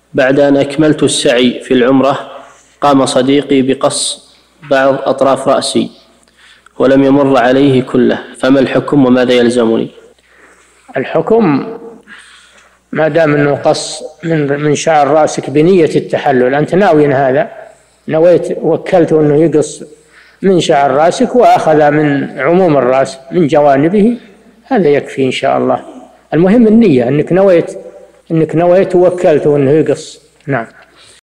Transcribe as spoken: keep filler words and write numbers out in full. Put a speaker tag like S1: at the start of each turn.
S1: بعد أن أكملت السعي في العمرة قام صديقي بقص بعض أطراف رأسي ولم يمر عليه كله، فما الحكم وماذا يلزمني؟
S2: الحكم ما دام أنه قص من من شعر رأسك بنية التحلل، أنت ناوي هذا، نويت وكلته أنه يقص من شعر رأسك وأخذ من عموم الرأس من جوانبه، هذا يكفي إن شاء الله. المهم النية، أنك نويت أنك نويت ووكلته أنه يقص. نعم.